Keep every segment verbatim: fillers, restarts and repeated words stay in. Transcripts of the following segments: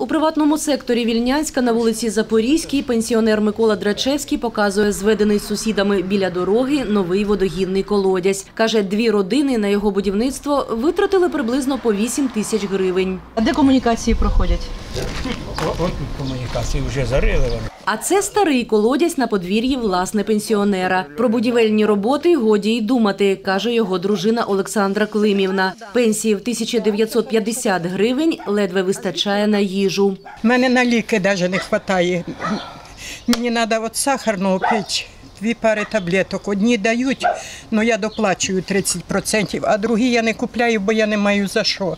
приватному секторі Вільнянська на вулиці Запорізькій пенсіонер Микола Драчевський показує зведений з сусідами біля дороги новий водогінний колодязь. Каже, дві родини на його будівництво витратили приблизно по вісім тисяч гривень. А де комунікації проходять? Ось комунікації вже зарили вони. А це старий колодязь на подвір'ї власне пенсіонера. Про будівельні роботи годі й думати, каже його дружина Олександра Климівна. Пенсії в тисяча дев'ятсот п'ятдесят гривень ледве вистачає на їжу. У мене на ліки навіть не вистачає. Мені треба от сахарного пити, дві пари таблеток. Одні дають, але я доплачую тридцять відсотків, а другі я не купляю, бо я не маю за що.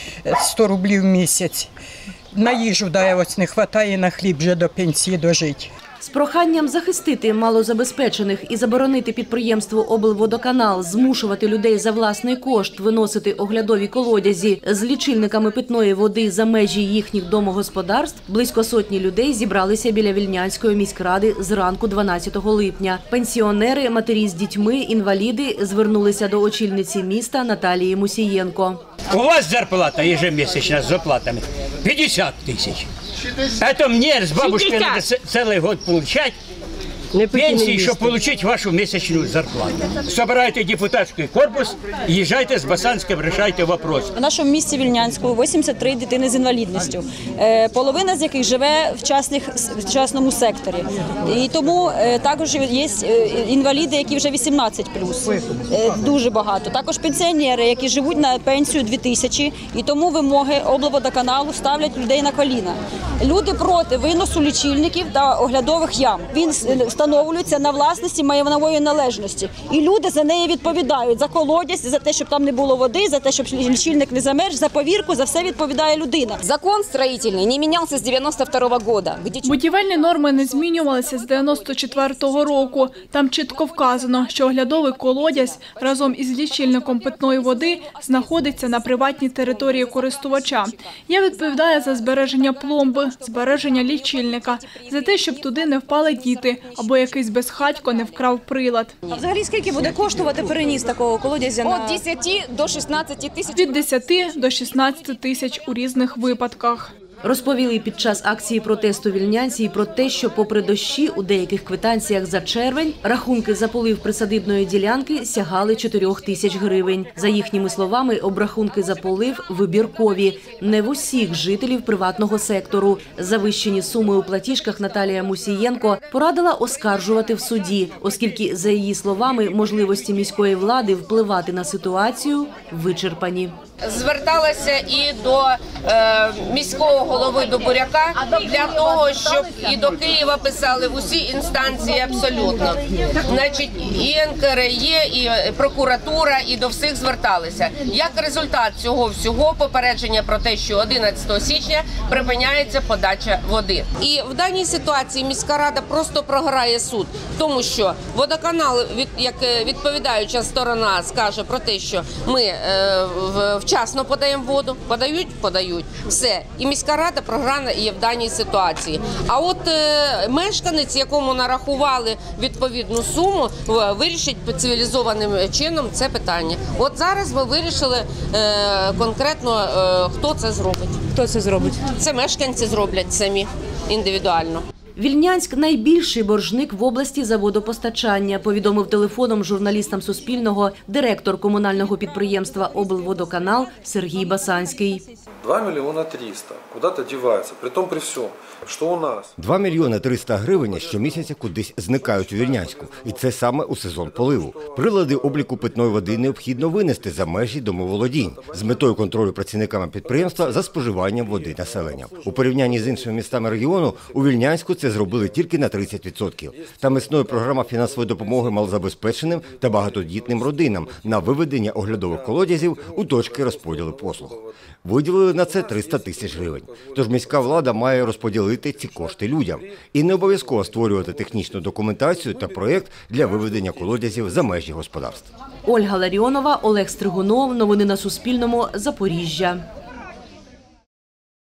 сто рублів в місяць. На їжу да, ось не вистачає, на хліб вже до пенсії дожити. З проханням захистити малозабезпечених і заборонити підприємству «Облводоканал» змушувати людей за власний кошт виносити оглядові колодязі з лічильниками питної води за межі їхніх домогосподарств, близько сотні людей зібралися біля Вільнянської міськради зранку дванадцятого липня. Пенсіонери, матері з дітьми, інваліди звернулися до очільниці міста Наталії Мусієнко. У вас зарплата ежемесячна з оплатами п'ятдесят тисяч. Это мне с бабушкой надо целый год получать пенсии, чтобы получить вашу месячную зарплату. Собирайте депутатский корпус, езжайте с Басанским, решайте вопрос. В нашому місті Вільнянську вісімдесят три дитини з інвалідністю, половина з яких живе в, частних, в частному секторі. І тому також є інваліди, які вже вісімнадцять плюс, дуже багато. Також пенсіонери, які живуть на пенсію дві тисячі, і тому вимоги облводоканалу ставлять людей на коліна. Люди проти виносу лічильників та оглядових ям. Він встановлюється на власності майнової належності. І люди за неї відповідають. За колодязь, за те, щоб там не було води, за те, щоб лічильник не замерз, за повірку, за все відповідає людина. Закон строительный не менялся с девяносто второго года. Будівельні норми не змінювалися з дев'яносто четвертого року. Там чітко вказано, що оглядовий колодязь разом із лічильником питної води знаходиться на приватній території користувача. Я відповідаю за збереження пломби, збереження лічильника, за те, щоб туди не впали діти, або якийсь безхатько не вкрав прилад. А взагалі скільки буде коштувати переніс такого колодязя? На... Від десяти до шістнадцяти тисяч. Від десяти до шістнадцяти тисяч у різних випадках. Розповіли під час акції протесту вільнянці про те, що попри дощі у деяких квитанціях за червень рахунки за полив присадибної ділянки сягали чотирьох тисяч гривень. За їхніми словами, обрахунки за полив вибіркові. Не в усіх жителів приватного сектору. Завищені суми у платіжках Наталія Мусієнко порадила оскаржувати в суді, оскільки, за її словами, можливості міської влади впливати на ситуацію вичерпані. Зверталася і до е, міського голови до Буряка для того, щоб і до Києва писали в усі інстанції абсолютно. Значить, і ен ка ер є, і прокуратура, і до всіх зверталися. Як результат цього всього попередження про те, що одинадцятого січня припиняється подача води. І в даній ситуації міська рада просто програє суд, тому що водоканал, як відповідаюча сторона, скаже про те, що ми е, в вчасно подаємо воду, подають, подають, все. І міська рада програна є в даній ситуації. А от е, мешканець, якому нарахували відповідну суму, вирішить цивілізованим чином це питання. От зараз ми вирішили е, конкретно, е, хто це зробить. Хто це зробить? Це мешканці зроблять самі, індивідуально. Вільнянськ – найбільший боржник в області за водопостачання, повідомив телефоном журналістам Суспільного директор комунального підприємства «Облводоканал» Сергій Басанський. два мільйони триста куди-то діваються, при тому при всьому, що у нас. два мільйони триста гривень щомісяця кудись зникають у Вільнянську. І це саме у сезон поливу. Прилади обліку питної води необхідно винести за межі домоволодінь з метою контролю працівниками підприємства за споживанням води населення. У порівнянні з іншими містами регіону у Вільнянську це зробили тільки на тридцять відсотків. Там існує програма фінансової допомоги малозабезпеченим та багатодітним родинам на виведення оглядових колодязів у точки розподілу послуг. Виділили на це триста тисяч гривень. Тож міська влада має розподілити ці кошти людям. І не обов'язково створювати технічну документацію та проєкт для виведення колодязів за межі господарств. Ольга Ларіонова, Олег Стригунов. Новини на Суспільному. Запоріжжя.